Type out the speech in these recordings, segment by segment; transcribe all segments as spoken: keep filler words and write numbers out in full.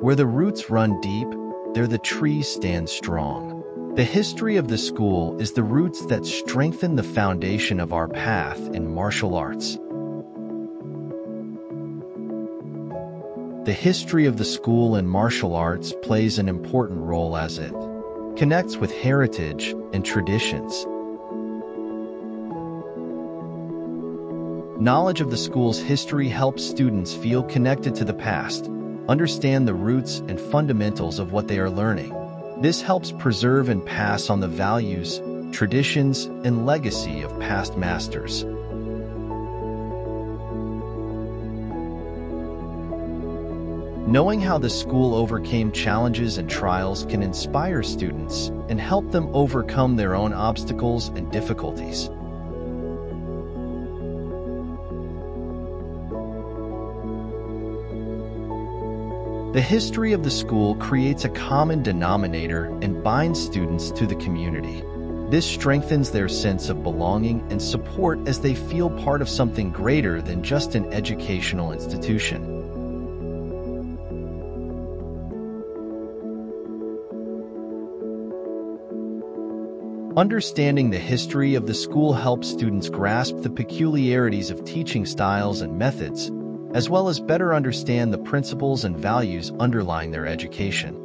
Where the roots run deep, there the trees stand strong. The history of the school is the roots that strengthen the foundation of our path in martial arts. The history of the school in martial arts plays an important role as it connects with heritage and traditions. Knowledge of the school's history helps students feel connected to the past, understand the roots and fundamentals of what they are learning. This helps preserve and pass on the values, traditions, and legacy of past masters. Knowing how the school overcame challenges and trials can inspire students and help them overcome their own obstacles and difficulties. The history of the school creates a common denominator and binds students to the community. This strengthens their sense of belonging and support as they feel part of something greater than just an educational institution. Understanding the history of the school helps students grasp the peculiarities of teaching styles and methods, as well as better understand the principles and values underlying their education.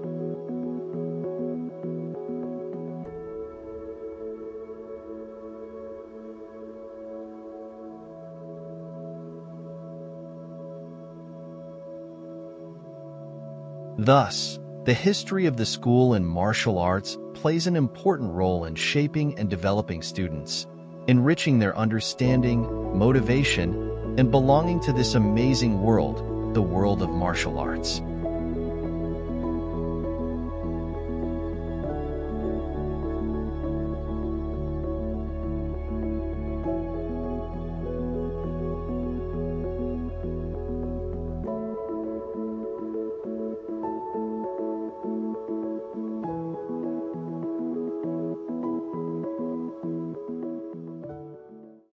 Thus, the history of the school in martial arts plays an important role in shaping and developing students, enriching their understanding, motivation, and belonging to this amazing world, the world of martial arts.